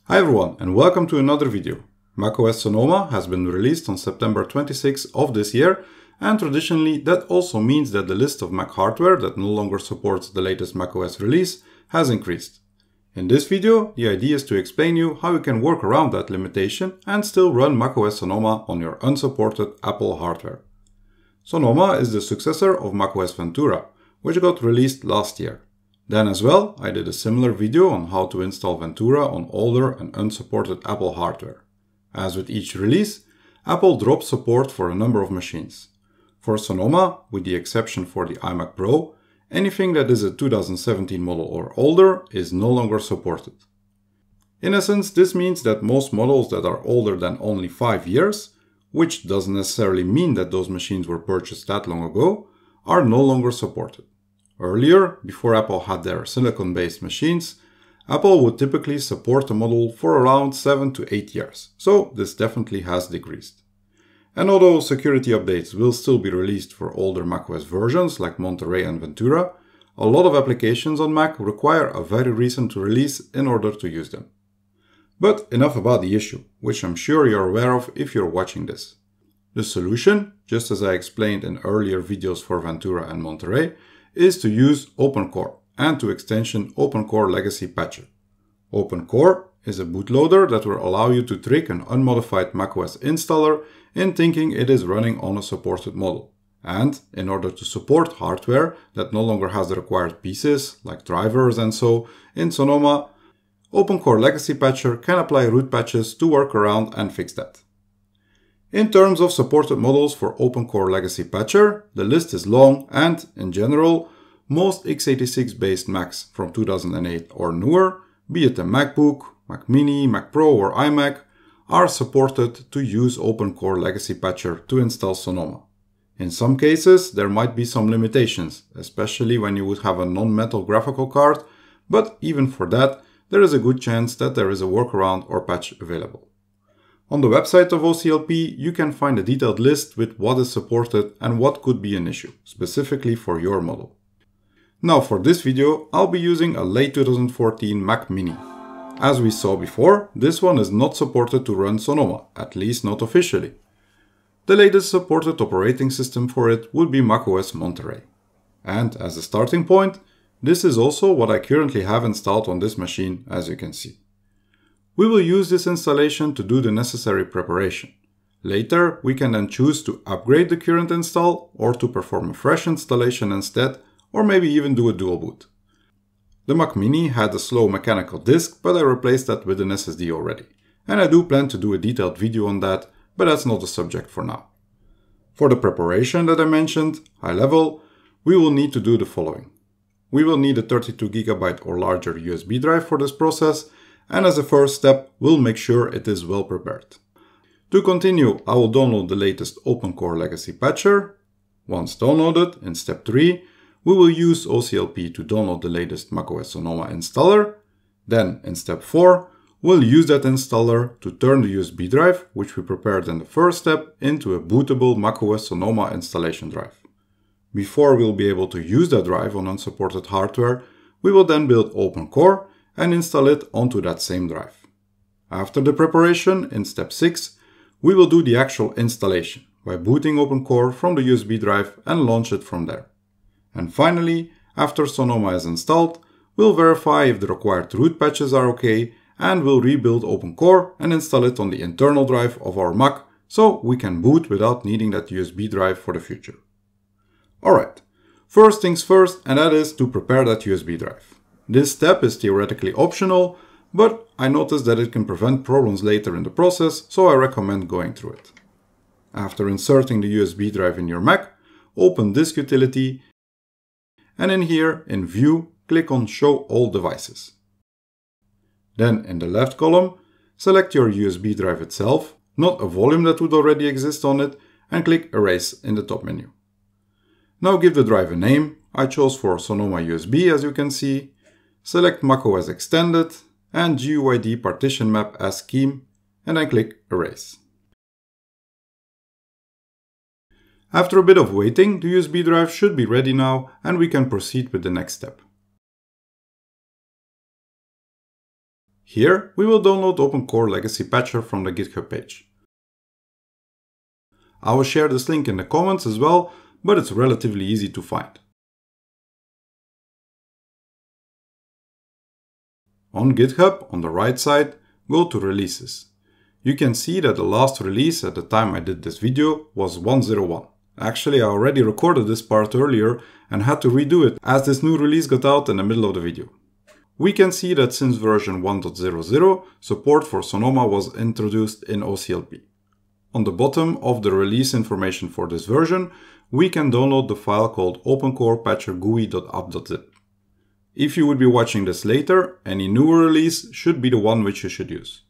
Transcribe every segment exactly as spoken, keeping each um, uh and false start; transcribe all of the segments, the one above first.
Hi everyone and welcome to another video. macOS Sonoma has been released on September twenty-sixth of this year, and traditionally that also means that the list of Mac hardware that no longer supports the latest macOS release has increased. In this video, the idea is to explain you how you can work around that limitation and still run macOS Sonoma on your unsupported Apple hardware. Sonoma is the successor of macOS Ventura, which got released last year. Then as well, I did a similar video on how to install Ventura on older and unsupported Apple hardware. As with each release, Apple drops support for a number of machines. For Sonoma, with the exception for the iMac Pro, anything that is a two thousand seventeen model or older is no longer supported. In essence, this means that most models that are older than only five years, which doesn't necessarily mean that those machines were purchased that long ago, are no longer supported. Earlier, before Apple had their silicon-based machines, Apple would typically support a model for around seven to eight years, so this definitely has decreased. And although security updates will still be released for older macOS versions like Monterey and Ventura, a lot of applications on Mac require a very recent release in order to use them. But enough about the issue, which I'm sure you're aware of if you're watching this. The solution, just as I explained in earlier videos for Ventura and Monterey, is to use OpenCore and to extension OpenCore Legacy Patcher. OpenCore is a bootloader that will allow you to trick an unmodified macOS installer in thinking it is running on a supported model. And in order to support hardware that no longer has the required pieces, like drivers and so, in Sonoma, OpenCore Legacy Patcher can apply root patches to work around and fix that. In terms of supported models for OpenCore Legacy Patcher, the list is long and, in general, most x eighty-six based Macs from two thousand eight or newer, be it a MacBook, Mac Mini, Mac Pro or iMac, are supported to use OpenCore Legacy Patcher to install Sonoma. In some cases, there might be some limitations, especially when you would have a non-metal graphical card, but even for that, there is a good chance that there is a workaround or patch available. On the website of O C L P, you can find a detailed list with what is supported and what could be an issue, specifically for your model. Now for this video, I'll be using a late two thousand fourteen Mac Mini. As we saw before, this one is not supported to run Sonoma, at least not officially. The latest supported operating system for it would be macOS Monterey. And as a starting point, this is also what I currently have installed on this machine, as you can see. We will use this installation to do the necessary preparation. Later, we can then choose to upgrade the current install or to perform a fresh installation instead, or maybe even do a dual boot. The Mac Mini had a slow mechanical disk, but I replaced that with an S S D already. And I do plan to do a detailed video on that, but that's not the subject for now. For the preparation that I mentioned, high level, we will need to do the following. We will need a thirty-two gigabyte or larger U S B drive for this process, and as a first step, we'll make sure it is well prepared. To continue, I will download the latest OpenCore Legacy Patcher. Once downloaded, in step three, we will use O C L P to download the latest macOS Sonoma installer. Then, in step four, we'll use that installer to turn the U S B drive, which we prepared in the first step, into a bootable macOS Sonoma installation drive. Before we'll be able to use that drive on unsupported hardware, we will then build OpenCore and install it onto that same drive. After the preparation, in step six, we will do the actual installation by booting OpenCore from the U S B drive and launch it from there. And finally, after Sonoma is installed, we'll verify if the required root patches are okay, and we'll rebuild OpenCore and install it on the internal drive of our Mac so we can boot without needing that U S B drive for the future. Alright, first things first, and that is to prepare that U S B drive. This step is theoretically optional, but I noticed that it can prevent problems later in the process, so I recommend going through it. After inserting the U S B drive in your Mac, open Disk Utility, and in here, in View, click on Show All Devices. Then in the left column, select your U S B drive itself, not a volume that would already exist on it, and click Erase in the top menu. Now give the drive a name. I chose for Sonoma U S B, as you can see. Select macOS Extended and G U I D Partition Map as Scheme, and then click Erase. After a bit of waiting, the U S B drive should be ready now, and we can proceed with the next step. Here, we will download OpenCore Legacy Patcher from the GitHub page. I will share this link in the comments as well, but it's relatively easy to find. On GitHub, on the right side, go to Releases. You can see that the last release at the time I did this video was one point oh one. Actually, I already recorded this part earlier and had to redo it as this new release got out in the middle of the video. We can see that since version one point oh oh, support for Sonoma was introduced in O C L P. On the bottom of the release information for this version, we can download the file called OpenCore Patcher G U I dot app dot zip. If you would be watching this later, any newer release should be the one which you should use.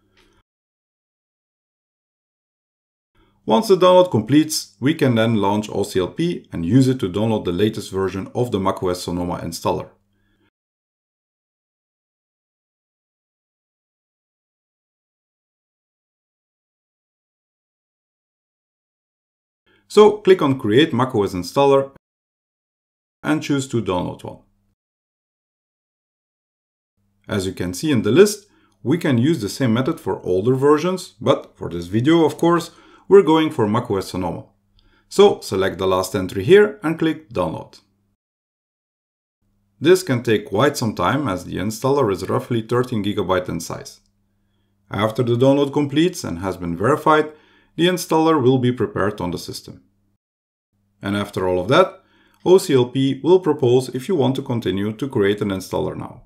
Once the download completes, we can then launch O C L P and use it to download the latest version of the macOS Sonoma installer. So click on Create macOS Installer and choose to download one. As you can see in the list, we can use the same method for older versions, but for this video, of course, we're going for macOS Sonoma. So select the last entry here and click Download. This can take quite some time as the installer is roughly thirteen gigabytes in size. After the download completes and has been verified, the installer will be prepared on the system. And after all of that, O C L P will propose if you want to continue to create an installer now.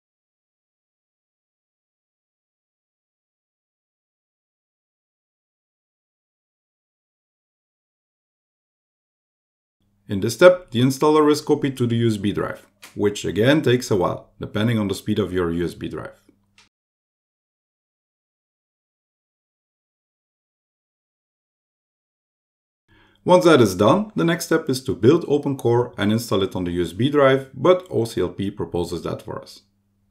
In this step, the installer is copied to the U S B drive, which again takes a while, depending on the speed of your U S B drive. Once that is done, the next step is to build OpenCore and install it on the U S B drive, but O C L P proposes that for us.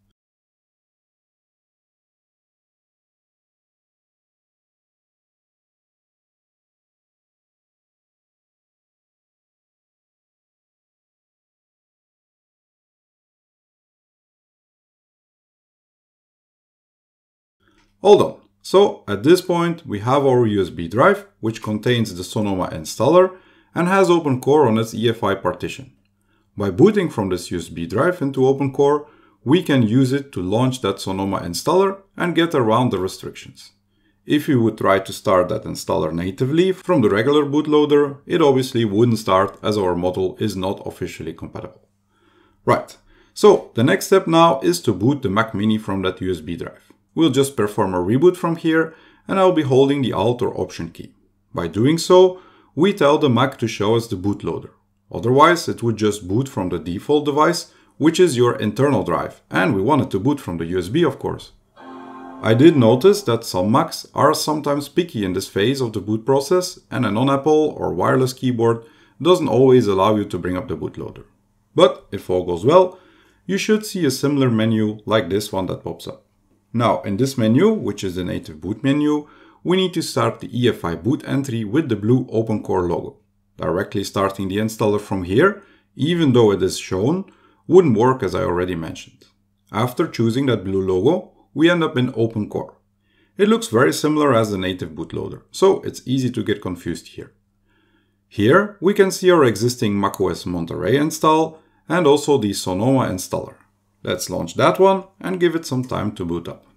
All done. So at this point we have our U S B drive, which contains the Sonoma installer and has OpenCore on its E F I partition. By booting from this U S B drive into OpenCore, we can use it to launch that Sonoma installer and get around the restrictions. If we would try to start that installer natively from the regular bootloader, it obviously wouldn't start as our model is not officially compatible. Right, so the next step now is to boot the Mac Mini from that U S B drive. We'll just perform a reboot from here and I'll be holding the Alt or Option key. By doing so, we tell the Mac to show us the bootloader. Otherwise, it would just boot from the default device, which is your internal drive, and we want it to boot from the U S B, of course. I did notice that some Macs are sometimes picky in this phase of the boot process, and a non-Apple or wireless keyboard doesn't always allow you to bring up the bootloader. But if all goes well, you should see a similar menu like this one that pops up. Now, in this menu, which is the native boot menu, we need to start the E F I boot entry with the blue OpenCore logo. Directly starting the installer from here, even though it is shown, wouldn't work as I already mentioned. After choosing that blue logo, we end up in OpenCore. It looks very similar as the native bootloader, so it's easy to get confused here. Here, we can see our existing macOS Monterey install and also the Sonoma installer. Let's launch that one and give it some time to boot up.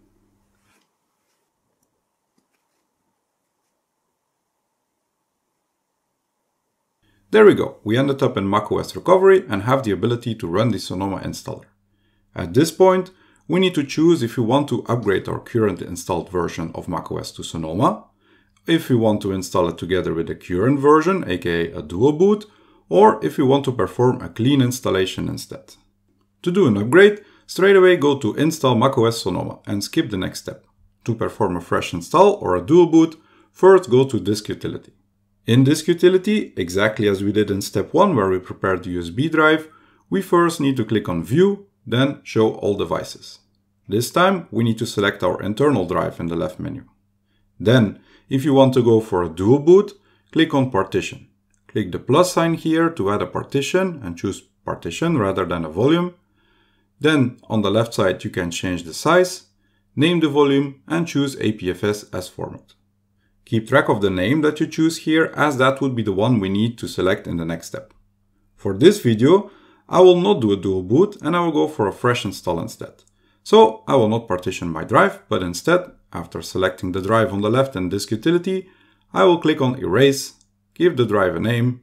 There we go, we ended up in macOS recovery and have the ability to run the Sonoma installer. At this point, we need to choose if we want to upgrade our current installed version of macOS to Sonoma, if we want to install it together with the current version, aka a dual boot, or if we want to perform a clean installation instead. To do an upgrade, straight away go to Install macOS Sonoma and skip the next step. To perform a fresh install or a dual boot, first go to Disk Utility. In Disk Utility, exactly as we did in step one where we prepared the U S B drive, we first need to click on View, then Show All Devices. This time we need to select our internal drive in the left menu. Then, if you want to go for a dual boot, click on Partition. Click the plus sign here to add a partition and choose Partition rather than a volume. Then on the left side you can change the size. name the volume and choose A P F S as format. Keep track of the name that you choose here, as that would be the one we need to select in the next step. For this video, I will not do a dual boot and I will go for a fresh install instead. So I will not partition my drive, but instead, after selecting the drive on the left in Disk Utility, I will click on Erase, give the drive a name,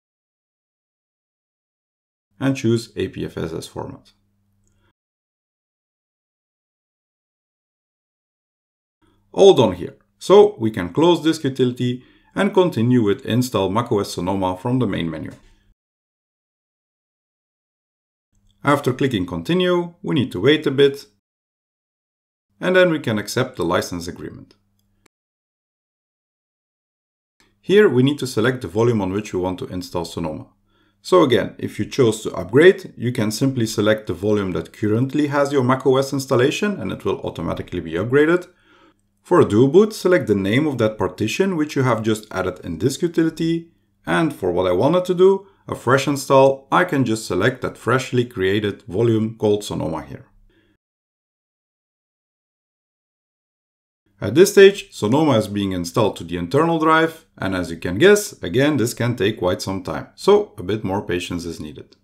and choose A P F S as format. All done here. So we can close Disk Utility and continue with Install macOS Sonoma from the main menu. After clicking Continue, we need to wait a bit, and then we can accept the license agreement. Here we need to select the volume on which we want to install Sonoma. So again, if you chose to upgrade, you can simply select the volume that currently has your macOS installation and it will automatically be upgraded. For a dual boot, select the name of that partition which you have just added in Disk Utility, and for what I wanted to do, a fresh install, I can just select that freshly created volume called Sonoma here. At this stage, Sonoma is being installed to the internal drive, and as you can guess, again this can take quite some time, so a bit more patience is needed.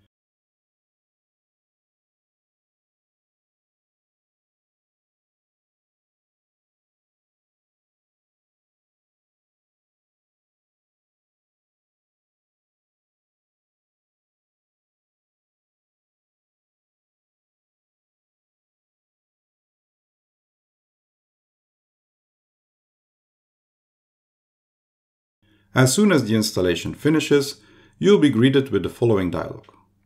As soon as the installation finishes, you'll be greeted with the following dialog.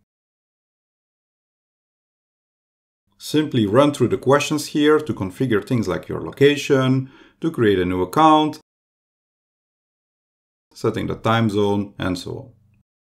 Simply run through the questions here to configure things like your location, to create a new account, setting the time zone, and so on.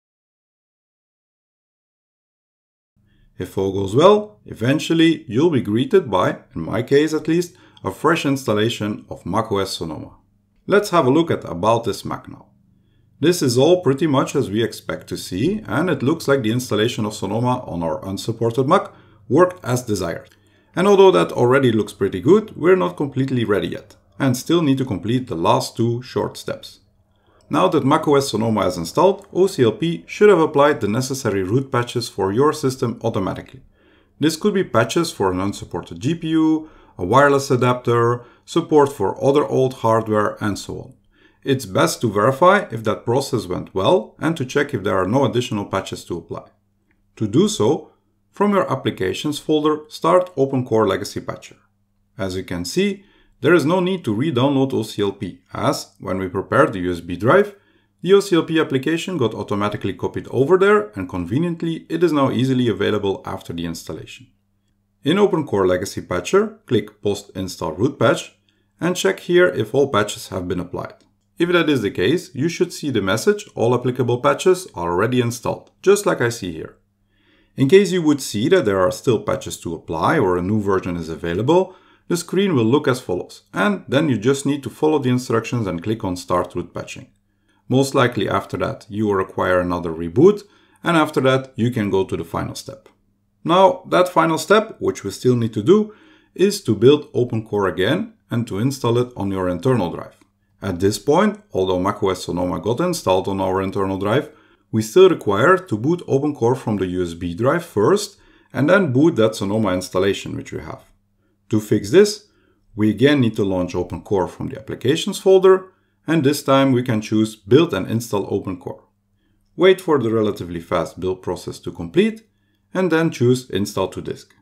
If all goes well, eventually you'll be greeted by, in my case at least, a fresh installation of macOS Sonoma. Let's have a look at About This Mac now. This is all pretty much as we expect to see, and it looks like the installation of Sonoma on our unsupported Mac worked as desired. And although that already looks pretty good, we're not completely ready yet, and still need to complete the last two short steps. Now that macOS Sonoma is installed, O C L P should have applied the necessary root patches for your system automatically. This could be patches for an unsupported G P U, a wireless adapter, support for other old hardware, and so on. It's best to verify if that process went well and to check if there are no additional patches to apply. To do so, from your Applications folder, start OpenCore Legacy Patcher. As you can see, there is no need to re-download O C L P, as, when we prepared the U S B drive, the O C L P application got automatically copied over there, and conveniently it is now easily available after the installation. In OpenCore Legacy Patcher, click Post Install Root Patch and check here if all patches have been applied. If that is the case, you should see the message all applicable patches are already installed, just like I see here. In case you would see that there are still patches to apply or a new version is available, the screen will look as follows, and then you just need to follow the instructions and click on Start Root Patching. Most likely after that you will require another reboot, and after that you can go to the final step. Now that final step, which we still need to do, is to build OpenCore again and to install it on your internal drive. At this point, although macOS Sonoma got installed on our internal drive, we still require to boot OpenCore from the U S B drive first and then boot that Sonoma installation which we have. To fix this, we again need to launch OpenCore from the Applications folder, and this time we can choose Build and Install OpenCore. Wait for the relatively fast build process to complete, and then choose Install to Disk.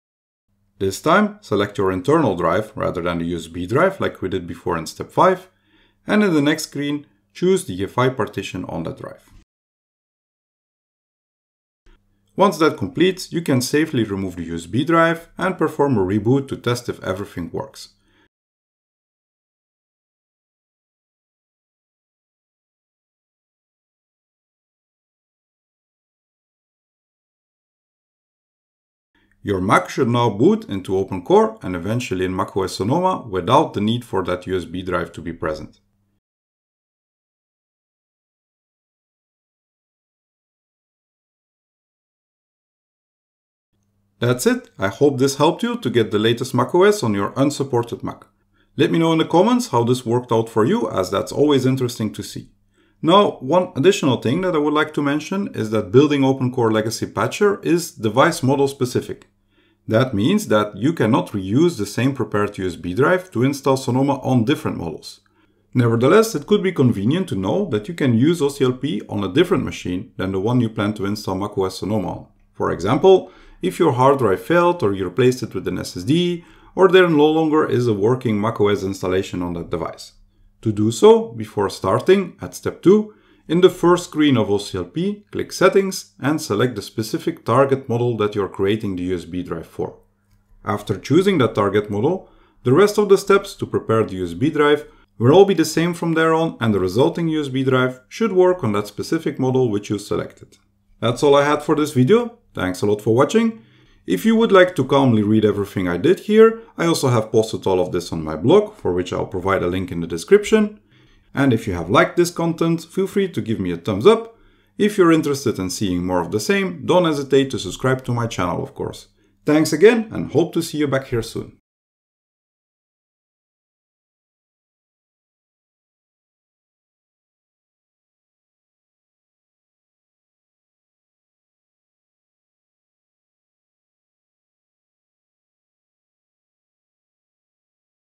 This time, select your internal drive rather than the U S B drive like we did before in step five, and in the next screen, choose the E F I partition on that drive. Once that completes, you can safely remove the U S B drive and perform a reboot to test if everything works. Your Mac should now boot into OpenCore and eventually in macOS Sonoma without the need for that U S B drive to be present. That's it. I hope this helped you to get the latest macOS on your unsupported Mac. Let me know in the comments how this worked out for you, as that's always interesting to see. Now, one additional thing that I would like to mention is that building OpenCore Legacy Patcher is device model specific. That means that you cannot reuse the same prepared U S B drive to install Sonoma on different models. Nevertheless, it could be convenient to know that you can use O C L P on a different machine than the one you plan to install macOS Sonoma on. For example, if your hard drive failed or you replaced it with an S S D, or there no longer is a working macOS installation on that device. To do so, before starting, at step two, in the first screen of O C L P, click Settings and select the specific target model that you're creating the U S B drive for. After choosing that target model, the rest of the steps to prepare the U S B drive will all be the same from there on, and the resulting U S B drive should work on that specific model which you selected. That's all I had for this video. Thanks a lot for watching. If you would like to calmly read everything I did here, I also have posted all of this on my blog, for which I'll provide a link in the description. And if you have liked this content, feel free to give me a thumbs up. If you're interested in seeing more of the same, don't hesitate to subscribe to my channel, of course. Thanks again, and hope to see you back here soon.